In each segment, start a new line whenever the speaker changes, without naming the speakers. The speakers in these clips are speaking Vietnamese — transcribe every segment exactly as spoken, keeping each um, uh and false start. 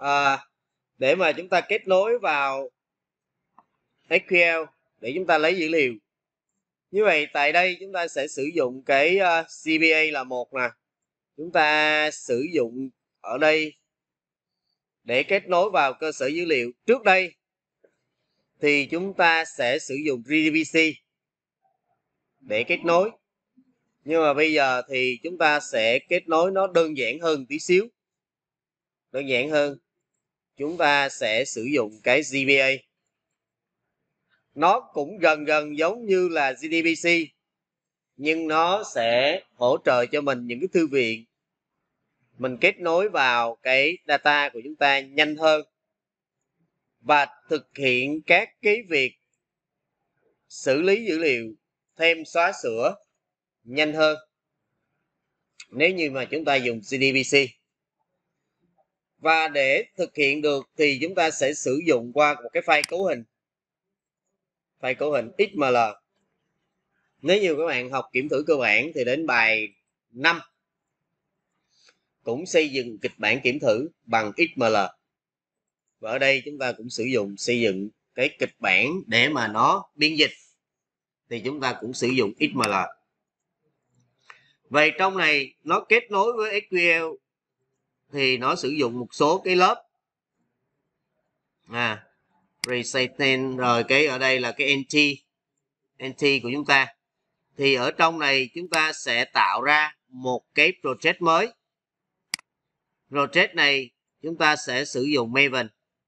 à, để mà chúng ta kết nối vào ét quy lờ để chúng ta lấy dữ liệu. Như vậy tại đây chúng ta sẽ sử dụng cái uh, xê pê a là một nè. Chúng ta sử dụng ở đây để kết nối vào cơ sở dữ liệu. Trước đây thì chúng ta sẽ sử dụng giê đê bê xê để kết nối. Nhưng mà bây giờ thì chúng ta sẽ kết nối nó đơn giản hơn tí xíu. Đơn giản hơn. Chúng ta sẽ sử dụng cái giê pê a. Nó cũng gần gần giống như là giê đê bê xê, nhưng nó sẽ hỗ trợ cho mình những cái thư viện. Mình kết nối vào cái data của chúng ta nhanh hơn và thực hiện các cái việc xử lý dữ liệu, thêm xóa sửa nhanh hơn nếu như mà chúng ta dùng giê đê bê xê. Và để thực hiện được thì chúng ta sẽ sử dụng qua một cái file cấu hình. File cấu hình ích em lờ. Nếu như các bạn học kiểm thử cơ bản thì đến bài năm cũng xây dựng kịch bản kiểm thử bằng ích em lờ. Và ở đây chúng ta cũng sử dụng xây dựng cái kịch bản để mà nó biên dịch thì chúng ta cũng sử dụng ích em lờ. Vậy trong này nó kết nối với ét quy lờ thì nó sử dụng một số cái lớp à reciting, rồi cái ở đây là cái entity entity của chúng ta. Thì ở trong này chúng ta sẽ tạo ra một cái project mới. Project này chúng ta sẽ sử dụng Maven.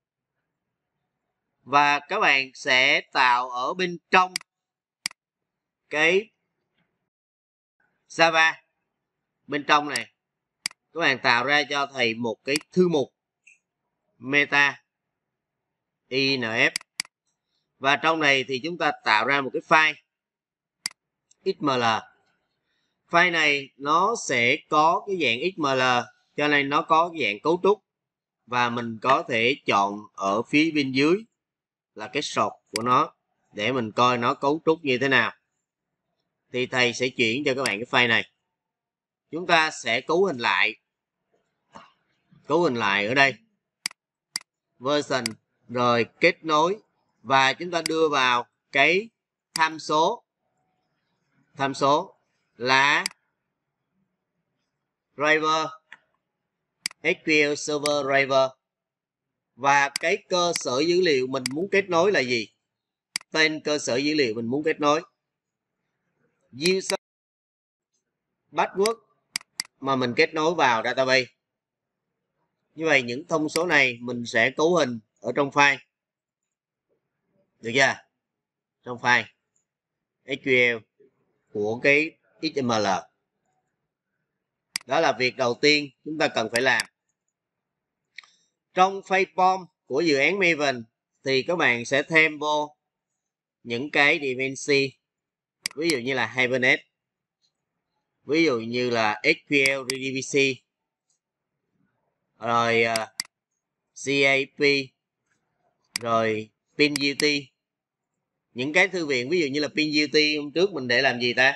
Và các bạn sẽ tạo ở bên trong cái Java. Bên trong này các bạn tạo ra cho thầy một cái thư mục meta inf. Và trong này thì chúng ta tạo ra một cái file ích em lờ. File này nó sẽ có cái dạng ích em lờ, cho nên nó có cái dạng cấu trúc. Và mình có thể chọn ở phía bên dưới là cái sort của nó để mình coi nó cấu trúc như thế nào. Thì thầy sẽ chuyển cho các bạn cái file này. Chúng ta sẽ cấu hình lại. Cấu hình lại ở đây. Version, rồi kết nối. Và chúng ta đưa vào cái tham số. Tham số là driver, ét quy lờ Server Driver. Và cái cơ sở dữ liệu mình muốn kết nối là gì? Tên cơ sở dữ liệu mình muốn kết nối. User password mà mình kết nối vào database. Như vậy những thông số này mình sẽ cấu hình ở trong file. Được chưa? Trong file ét quy lờ của cái ích em lờ. Đó là việc đầu tiên chúng ta cần phải làm. Trong file form của dự án Maven thì các bạn sẽ thêm vô những cái dependency, ví dụ như là Hibernate, ví dụ như là ét quy lờ giê đê bê xê, rồi uh, xê a pê, rồi PinUt. Những cái thư viện ví dụ như là PinUt hôm trước mình để làm gì ta?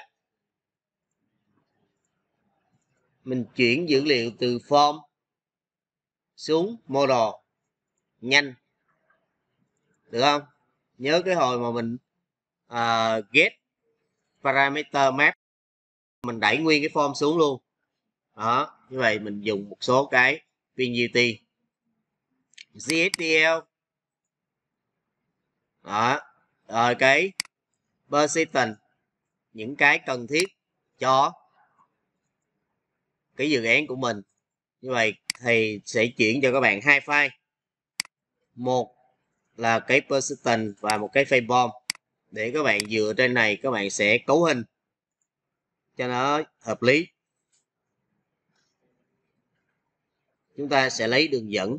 Mình chuyển dữ liệu từ form xuống model nhanh. Được không? Nhớ cái hồi mà mình uh, get parameter map, mình đẩy nguyên cái form xuống luôn. Đó, như vậy mình dùng một số cái PinUt, giê ét tê lờ. Đó, rồi cái persistent, những cái cần thiết cho cái dự án của mình. Như vậy thì sẽ chuyển cho các bạn hai file. Một là cái persistent và một cái file form. Để các bạn dựa trên này các bạn sẽ cấu hình cho nó hợp lý. Chúng ta sẽ lấy đường dẫn.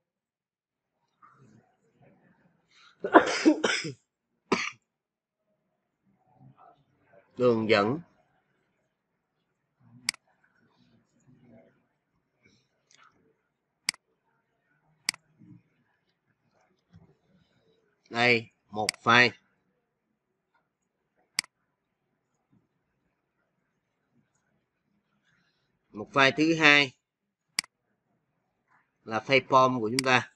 Đường dẫn. Đây, một file. Một file thứ hai là file form của chúng ta.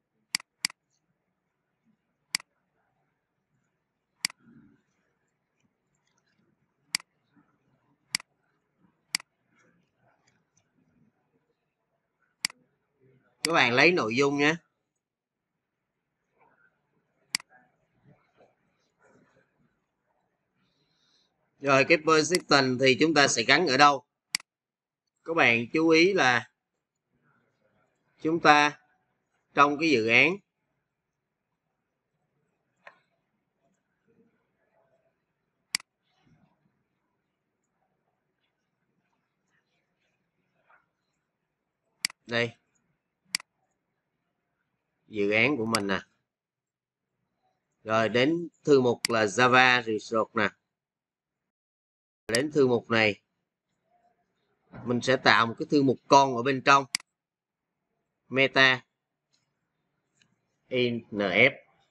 Các bạn lấy nội dung nhé. Rồi cái persistent thì chúng ta sẽ gắn ở đâu? Các bạn chú ý là chúng ta trong cái dự án đây, dự án của mình nè, rồi đến thư mục là Java Resort nè, đến thư mục này mình sẽ tạo một cái thư mục con ở bên trong meta inf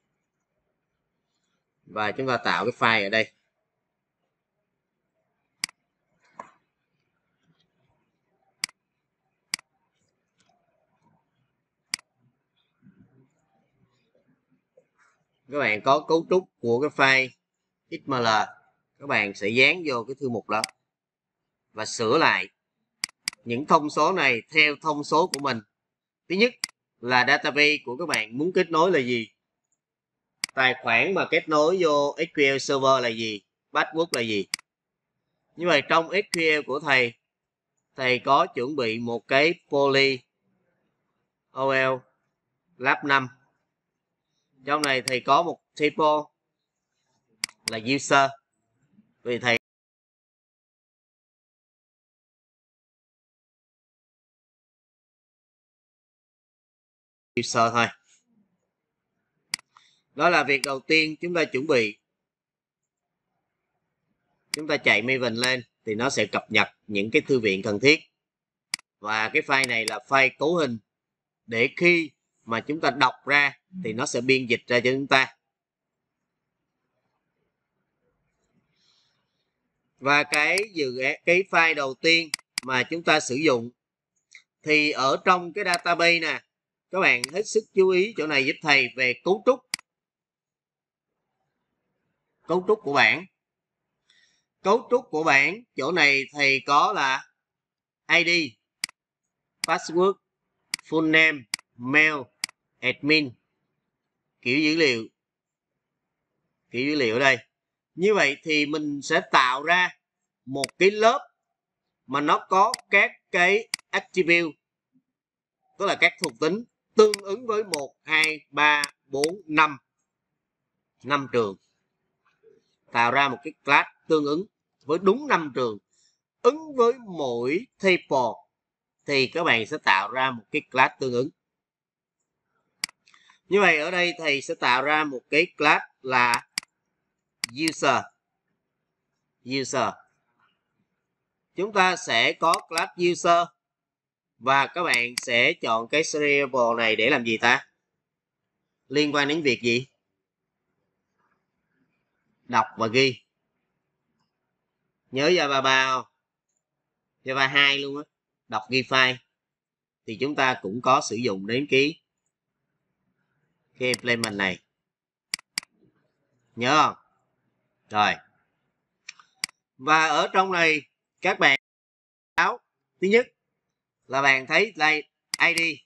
và chúng ta tạo cái file ở đây. Các bạn có cấu trúc của cái file ích em lờ, các bạn sẽ dán vô cái thư mục đó và sửa lại những thông số này theo thông số của mình. Thứ nhất là database của các bạn muốn kết nối là gì, tài khoản mà kết nối vô ét quy lờ Server là gì, password là gì. Như vậy trong ét quy lờ của thầy, thầy có chuẩn bị một cái poly o lờ lab năm. Trong này thầy có một typo là user, vì thầy user thôi. Đó là việc đầu tiên chúng ta chuẩn bị. Chúng ta chạy Maven lên thì nó sẽ cập nhật những cái thư viện cần thiết. Và cái file này là file cấu hình, để khi mà chúng ta đọc ra thì nó sẽ biên dịch ra cho chúng ta. Và cái dự án, cái file đầu tiên mà chúng ta sử dụng thì ở trong cái database nè, các bạn hết sức chú ý chỗ này giúp thầy về cấu trúc. Cấu trúc của bảng. Cấu trúc của bảng chỗ này thầy có là i đê, password, full name, mail, admin, kiểu dữ liệu. Kiểu dữ liệu ở đây. Như vậy thì mình sẽ tạo ra một cái lớp mà nó có các cái attribute, tức là các thuộc tính tương ứng với một, hai, ba, bốn, năm. năm trường. Tạo ra một cái class tương ứng với đúng năm trường. Ứng với mỗi table thì các bạn sẽ tạo ra một cái class tương ứng. Như vậy ở đây thầy sẽ tạo ra một cái class là user. User. Chúng ta sẽ có class user và các bạn sẽ chọn cái serial này để làm gì ta? Liên quan đến việc gì? Đọc và ghi. Nhớ Java ba không? Java hai luôn á. Đọc ghi file. Thì chúng ta cũng có sử dụng đến cái cái implement này. Nhớ không? Rồi. Và ở trong này các bạn áo thứ nhất là bạn thấy đây i đê.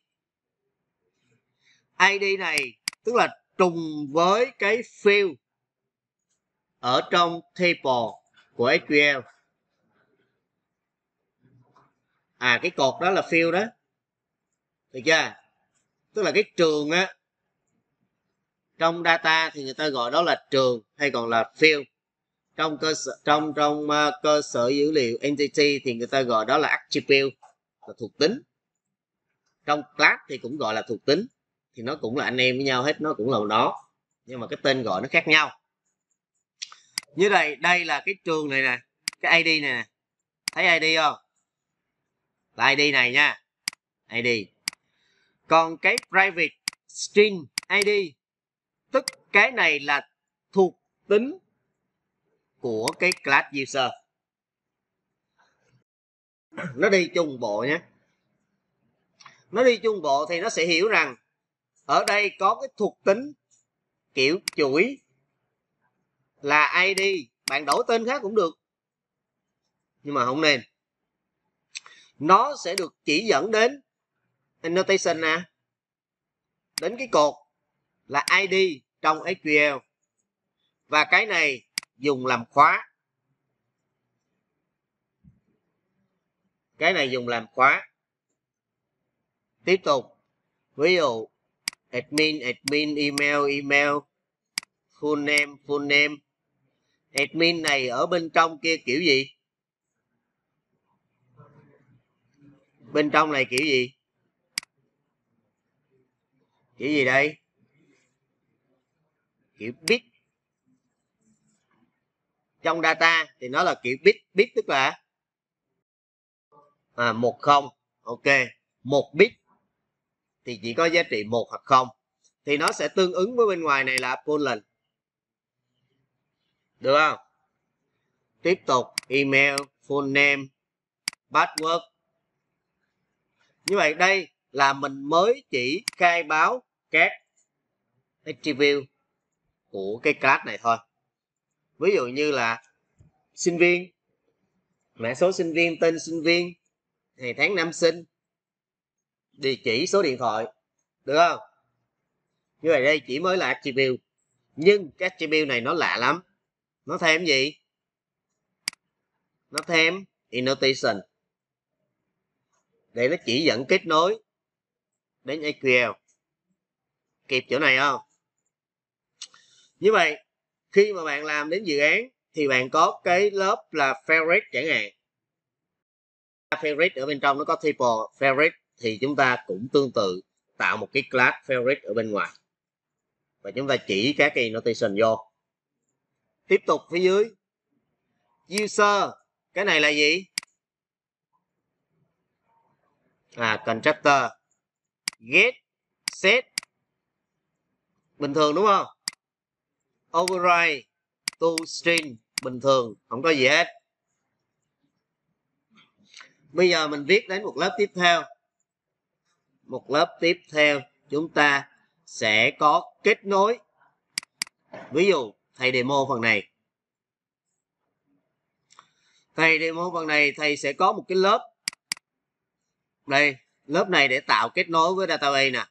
i đê này tức là trùng với cái field ở trong table của ét quy lờ. À cái cột đó là field đó. Được chưa? Tức là cái trường á, trong data thì người ta gọi đó là trường hay còn là field. Trong cơ sở trong trong uh, cơ sở dữ liệu entity thì người ta gọi đó là attribute, là thuộc tính. Trong class thì cũng gọi là thuộc tính, thì nó cũng là anh em với nhau hết, nó cũng là nó, nhưng mà cái tên gọi nó khác nhau. Như đây, đây là cái trường này nè, cái i đê này nè, thấy i đê không? Là i đê này nha, i đê. Còn cái private string i đê, tức cái này là thuộc tính của cái class user. Nó đi chung bộ nhé. nó đi chung bộ thì nó sẽ hiểu rằng ở đây có cái thuộc tính kiểu chuỗi là i đê, bạn đổi tên khác cũng được nhưng mà không nên. Nó sẽ được chỉ dẫn đến annotation nè, đến cái cột là i đê trong ét quy lờ, và cái này dùng làm khóa, cái này dùng làm khóa. Tiếp tục, ví dụ admin admin email email full name full name. Admin này ở bên trong kia kiểu gì? Bên trong này kiểu gì? Kiểu gì đây? Kiểu bit. Trong data thì nó là kiểu bit. Bit tức là à, một không. Ok, một bit thì chỉ có giá trị một hoặc không, thì nó sẽ tương ứng với bên ngoài này là boolean, được không? Tiếp tục email full name password. Như vậy đây là mình mới chỉ khai báo các attribute của cái class này thôi. Ví dụ như là sinh viên, mã số sinh viên, tên sinh viên, ngày tháng năm sinh, địa chỉ, số điện thoại, được không? Như vậy đây chỉ mới là attribute, nhưng cái attribute này nó lạ lắm. Nó thêm gì? Nó thêm annotation để nó chỉ dẫn kết nối đến ét quy lờ. Kịp chỗ này không? Như vậy khi mà bạn làm đến dự án thì bạn có cái lớp là favorite chẳng hạn. Favorite ở bên trong nó có type favorite, thì chúng ta cũng tương tự tạo một cái class favorite ở bên ngoài và chúng ta chỉ các cái annotation vô. Tiếp tục phía dưới user, cái này là gì? À, constructor get set, bình thường đúng không? Override to string, bình thường, không có gì hết. Bây giờ mình viết đến một lớp tiếp theo. Một lớp tiếp theo chúng ta sẽ có kết nối. Ví dụ thầy demo phần này. Thầy demo phần này thầy sẽ có một cái lớp. Đây, lớp này để tạo kết nối với database nè.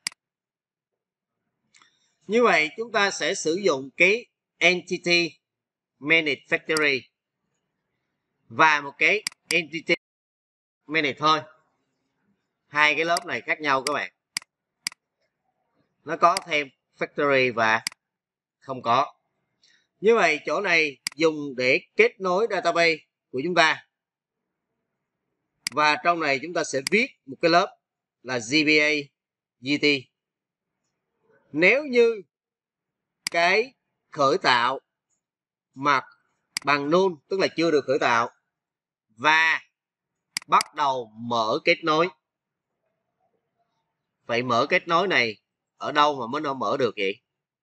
Như vậy chúng ta sẽ sử dụng cái entity manage factory và một cái entity manage thôi. Hai cái lớp này khác nhau các bạn. Nó có thêm factory và không có. Như vậy chỗ này dùng để kết nối database của chúng ta. Và trong này chúng ta sẽ viết một cái lớp là giê pê a giê tê. Nếu như cái khởi tạo mà bằng null, tức là chưa được khởi tạo, và bắt đầu mở kết nối. Vậy mở kết nối này ở đâu mà mới nó mở được vậy?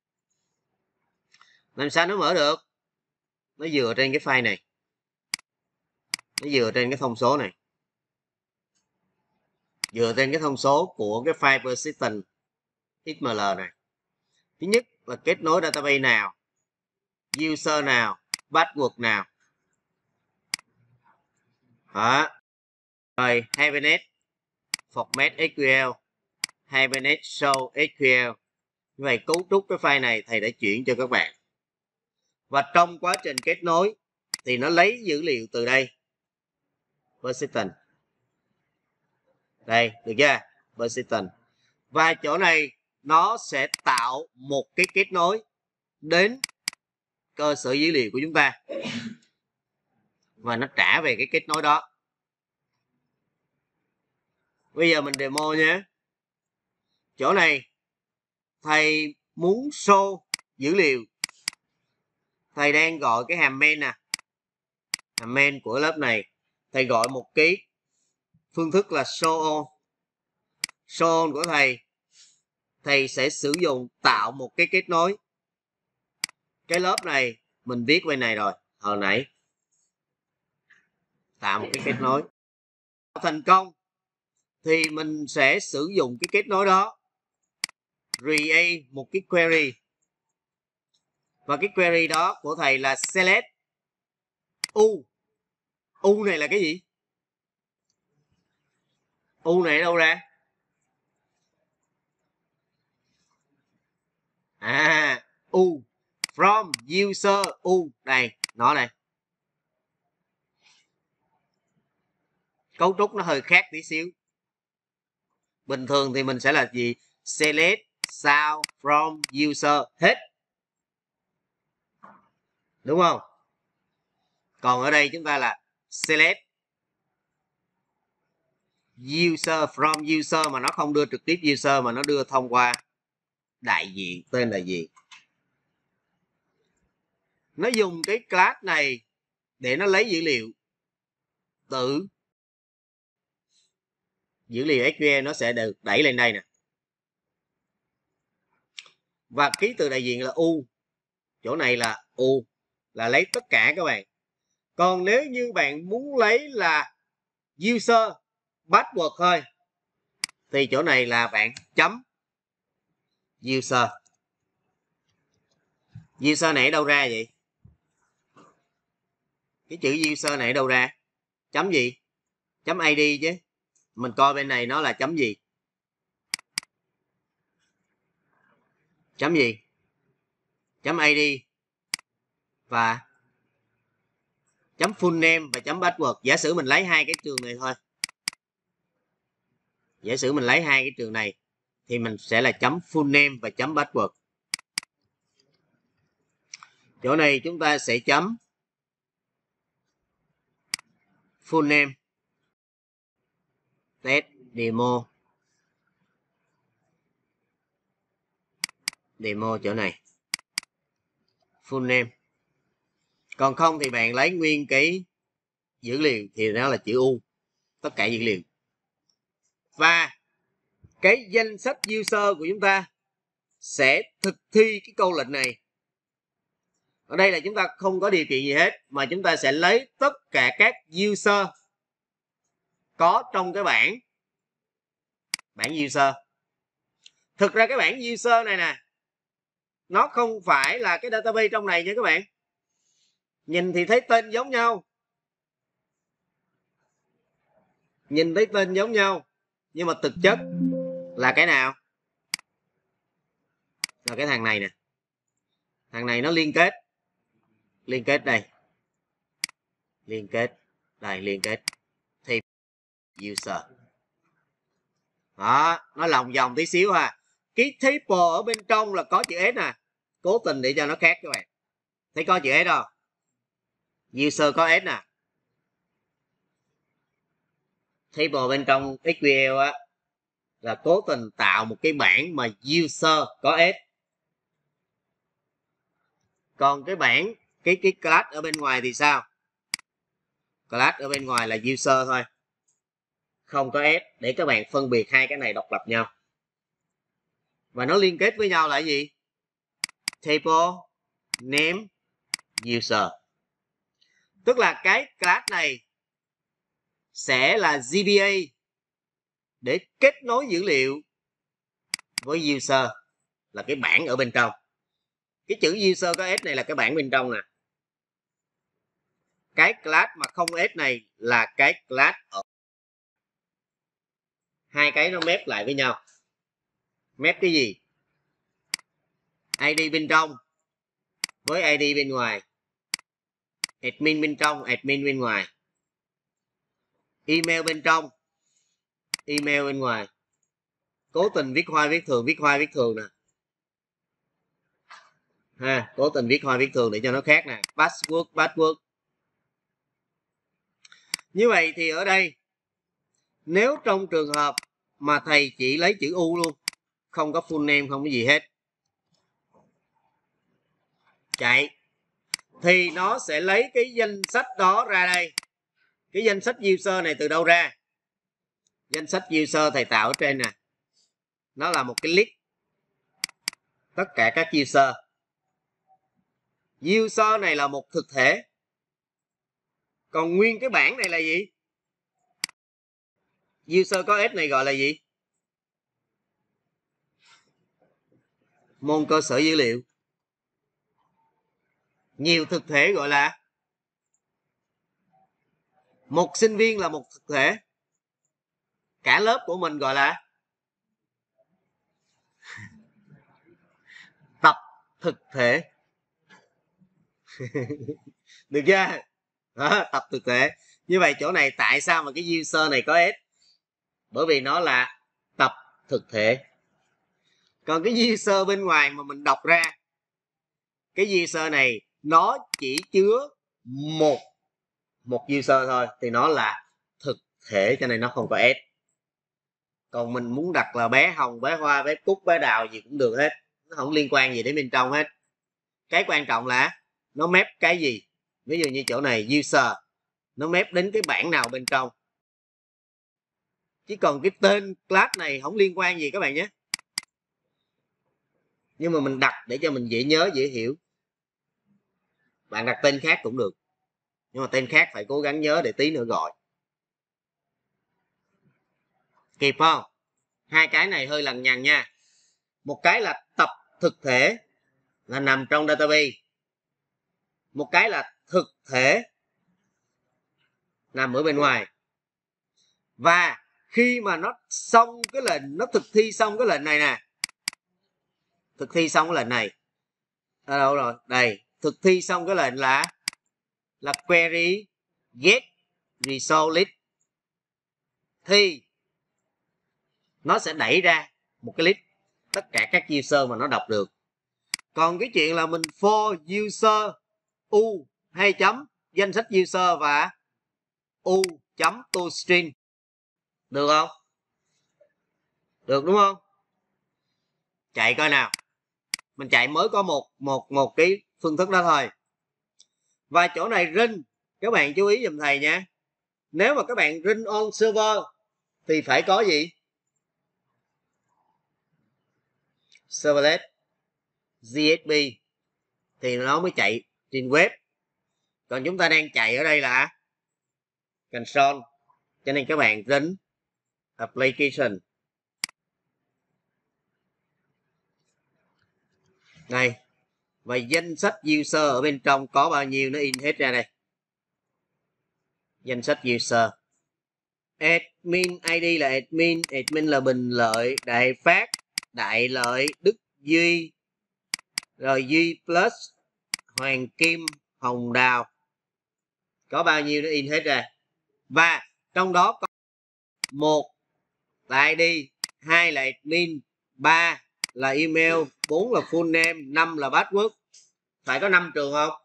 Làm sao nó mở được? Nó dựa trên cái file này. Nó dựa trên cái thông số này. Dựa trên cái thông số của cái file persistent ích em lờ này. Thứ nhất là kết nối database nào, user nào, password nào. Đó. Rồi Hibernate format ét quy lờ, Hibernate show ét quy lờ. Như vậy cấu trúc cái file này thầy đã chuyển cho các bạn. Và trong quá trình kết nối thì nó lấy dữ liệu từ đây. Persistent. Đây, được chưa? Persistent. Và chỗ này nó sẽ tạo một cái kết nối đến cơ sở dữ liệu của chúng ta. Và nó trả về cái kết nối đó. Bây giờ mình demo nhé. Chỗ này thầy muốn show dữ liệu. Thầy đang gọi cái hàm main nè. Hàm main của lớp này. Thầy gọi một cái phương thức là show on. Show on của thầy. Thầy sẽ sử dụng tạo một cái kết nối. Cái lớp này mình viết bên này rồi. Hồi nãy. Tạo một cái kết nối. Thành công thì mình sẽ sử dụng cái kết nối đó create một cái query, và cái query đó của thầy là select u. U này là cái gì? U này đâu ra? À, u from user u đây, nó này. Cấu trúc nó hơi khác tí xíu. Bình thường thì mình sẽ là gì? Select sound from user hết, đúng không? Còn ở đây chúng ta là select user from user, mà nó không đưa trực tiếp user mà nó đưa thông qua đại diện, tên là gì? Nó dùng cái class này để nó lấy dữ liệu từ dữ liệu ét quy eo, nó sẽ được đẩy lên đây nè. Và ký tự đại diện là u, chỗ này là u, là lấy tất cả các bạn. Còn nếu như bạn muốn lấy là user password thôi thì chỗ này là bạn chấm user. User này đâu ra vậy? Cái chữ user này đâu ra? Chấm gì? Chấm i đê chứ. Mình coi bên này nó là chấm gì? Chấm gì? Chấm i đê và chấm full name và chấm password. Giả sử mình lấy hai cái trường này thôi. Giả sử mình lấy hai cái trường này thì mình sẽ là chấm full name và chấm password. Chỗ này chúng ta sẽ chấm full name test demo demo chỗ này full name. Còn không thì bạn lấy nguyên cái dữ liệu thì nó là chữ U, tất cả dữ liệu. Và cái danh sách user của chúng ta sẽ thực thi cái câu lệnh này. Ở đây là chúng ta không có điều kiện gì hết, mà chúng ta sẽ lấy tất cả các user có trong cái bảng bảng user. Thực ra cái bảng user này nè, nó không phải là cái database trong này nha các bạn. Nhìn thì thấy tên giống nhau, nhìn thấy tên giống nhau, nhưng mà thực chất là cái nào? Là cái thằng này nè. Thằng này nó liên kết, liên kết đây, liên kết đây, liên kết thêm user. Đó, nó lòng vòng tí xíu ha. Cái table ở bên trong là có chữ S nè, cố tình để cho nó khác các bạn. Thấy có chữ S không? User có S nè. Table bên trong ét quy eo á là cố tình tạo một cái bảng mà user có S. Còn cái bảng cái cái class ở bên ngoài thì sao? Class ở bên ngoài là user thôi, không có S, để các bạn phân biệt hai cái này độc lập nhau. Và nó liên kết với nhau là gì? Table name user. Tức là cái class này sẽ là giê pê a để kết nối dữ liệu với user, là cái bảng ở bên trong. Cái chữ user có S này là cái bảng bên trong nè. Cái class mà không S này là cái class ở. Hai cái nó map lại với nhau. Map cái gì? i đê bên trong với i đê bên ngoài. Admin bên trong, admin bên ngoài. Email bên trong, email bên ngoài. Cố tình viết hoa viết thường, viết hoa viết thường nè. Ha, cố tình viết hoa viết thường để cho nó khác nè. Password, password. Như vậy thì ở đây, nếu trong trường hợp mà thầy chỉ lấy chữ U luôn, không có full name, không có gì hết, chạy, thì nó sẽ lấy cái danh sách đó ra đây. Cái danh sách user này từ đâu ra? Danh sách user thầy tạo ở trên nè. Nó là một cái list tất cả các user. User này là một thực thể. Còn nguyên cái bảng này là gì? User có S này gọi là gì? Môn cơ sở dữ liệu. Nhiều thực thể gọi là một sinh viên là một thực thể. Cả lớp của mình gọi là tập thực thể. Được chưa? Đó, tập thực thể. Như vậy chỗ này tại sao mà cái user này có S? Bởi vì nó là tập thực thể. Còn cái user bên ngoài mà mình đọc ra, cái user này nó chỉ chứa một một user thôi thì nó là thực thể, cho nên nó không có S. Còn mình muốn đặt là bé Hồng, bé Hoa, bé Cúc, bé Đào gì cũng được hết, nó không liên quan gì đến bên trong hết. Cái quan trọng là nó map cái gì. Ví dụ như chỗ này user, nó map đến cái bảng nào bên trong. Chứ còn cái tên class này không liên quan gì các bạn nhé. Nhưng mà mình đặt để cho mình dễ nhớ, dễ hiểu. Bạn đặt tên khác cũng được, nhưng mà tên khác phải cố gắng nhớ để tí nữa gọi. Kịp không? Hai cái này hơi lằng nhằng nha. Một cái là tập thực thể là nằm trong database. Một cái là thực thể nằm ở bên ngoài. Và khi mà nó xong cái lệnh, nó thực thi xong cái lệnh này nè, thực thi xong cái lệnh này ở đâu rồi? Đây, thực thi xong cái lệnh là là query get result list, thì nó sẽ đẩy ra một cái list tất cả các user mà nó đọc được. Còn cái chuyện là mình for user u hay chấm danh sách user và u chấm toString được không? Được đúng không? Chạy coi nào. Mình chạy mới có một một một cái phương thức đó thôi. Và chỗ này run, các bạn chú ý giùm thầy nha. Nếu mà các bạn run on server thì phải có gì? Serverless giê ét pê thì nó mới chạy trên web. Còn chúng ta đang chạy ở đây là console, cho nên các bạn run application. Này, và danh sách user ở bên trong có bao nhiêu nó in hết ra đây. Danh sách user. Admin i đê là admin, admin là Bình Lợi, Đại Phát, Đại Lợi, Đức Duy, rồi Duy Plus, Hoàng Kim, Hồng Đào. Có bao nhiêu nó in hết ra. Và trong đó có một là i đê, hai là admin, ba là email, bốn là full name, năm là password. Phải có năm trường không?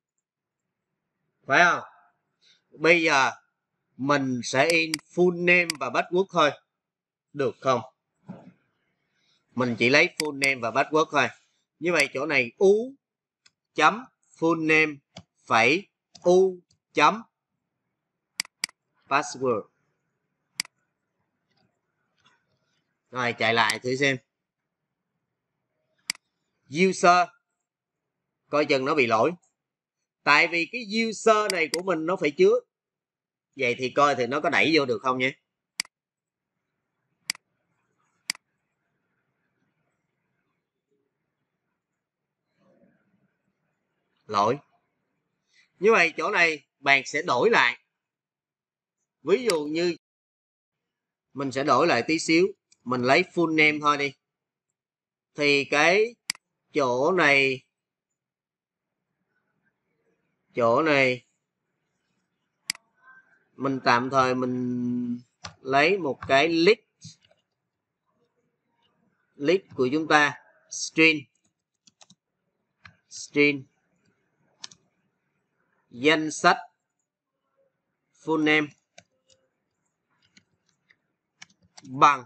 Phải không? Bây giờ mình sẽ in full name và password thôi. Được không? Mình chỉ lấy full name và password thôi. Như vậy chỗ này u chấm full name phẩy u chấm password. Rồi chạy lại thử xem. User, coi chừng nó bị lỗi. Tại vì cái user này của mình nó phải chứa. Vậy thì coi thì nó có đẩy vô được không nhé. Lỗi. Như vậy chỗ này bạn sẽ đổi lại. Ví dụ như mình sẽ đổi lại tí xíu. Mình lấy full name thôi đi. Thì cái chỗ này, chỗ này mình tạm thời mình lấy một cái list, list của chúng ta string, string danh sách full name bằng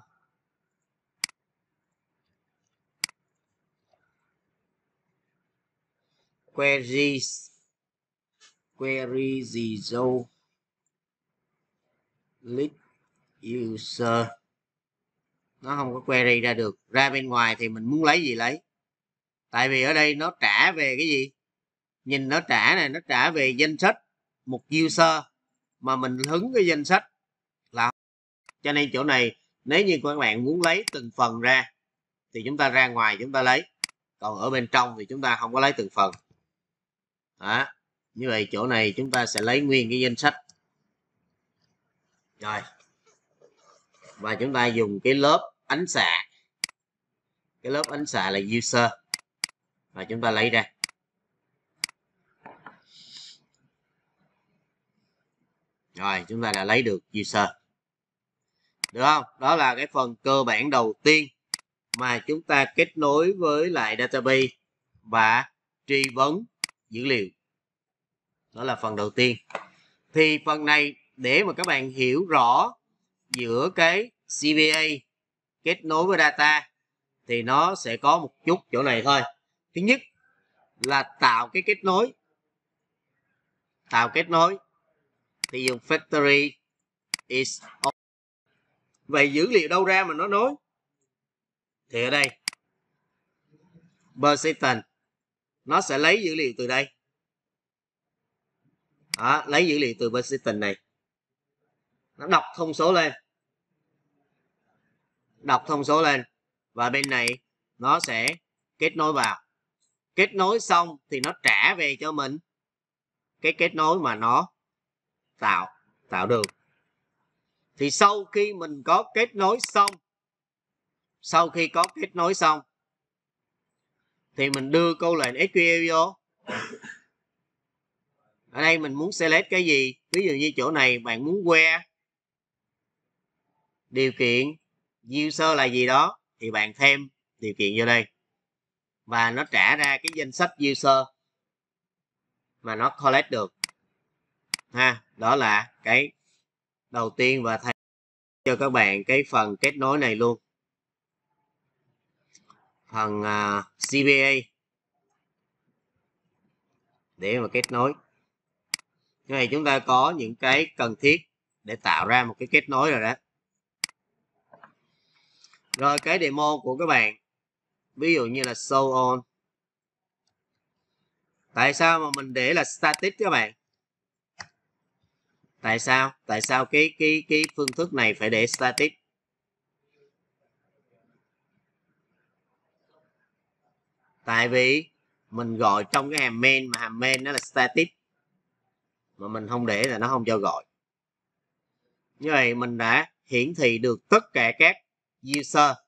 queries, query gì dâu list user. Nó không có query ra được. Ra bên ngoài thì mình muốn lấy gì lấy. Tại vì ở đây nó trả về cái gì? Nhìn nó trả này, nó trả về danh sách một user mà mình hứng cái danh sách là Cho nên chỗ này nếu như các bạn muốn lấy từng phần ra thì chúng ta ra ngoài chúng ta lấy, còn ở bên trong thì chúng ta không có lấy từng phần. Đó, như vậy chỗ này chúng ta sẽ lấy nguyên cái danh sách rồi, và chúng ta dùng cái lớp ánh xạ, cái lớp ánh xạ là user, và chúng ta lấy ra. Rồi chúng ta đã lấy được user, được không? Đó là cái phần cơ bản đầu tiên mà chúng ta kết nối với lại database và truy vấn dữ liệu. Đó là phần đầu tiên. Thì phần này để mà các bạn hiểu rõ giữa cái xê vê a kết nối với data thì nó sẽ có một chút chỗ này thôi. Thứ nhất là tạo cái kết nối. Tạo kết nối thì dùng factory is on. Vậy dữ liệu đâu ra mà nó nối? Thì ở đây persistent nó sẽ lấy dữ liệu từ đây. Đó, lấy dữ liệu từ persistent này. Nó đọc thông số lên. Đọc thông số lên. Và bên này nó sẽ kết nối vào. Kết nối xong thì nó trả về cho mình cái kết nối mà nó tạo tạo được. Thì sau khi mình có kết nối xong, sau khi có kết nối xong thì mình đưa câu lệnh ét quy eo vô. Ở đây mình muốn select cái gì? Ví dụ như chỗ này bạn muốn where điều kiện user là gì đó thì bạn thêm điều kiện vô đây. Và nó trả ra cái danh sách user mà nó collect được. Ha, đó là cái đầu tiên, và thầy cho các bạn cái phần kết nối này luôn. Phần uh, xê vê a để mà kết nối. Như này chúng ta có những cái cần thiết để tạo ra một cái kết nối rồi đó. Rồi cái demo của các bạn, ví dụ như là show on. Tại sao mà mình để là static các bạn? Tại sao? Tại sao cái cái cái phương thức này phải để static? Tại vì mình gọi trong cái hàm main mà hàm main nó là static, mà mình không để là nó không cho gọi. Như vậy mình đã hiển thị được tất cả các user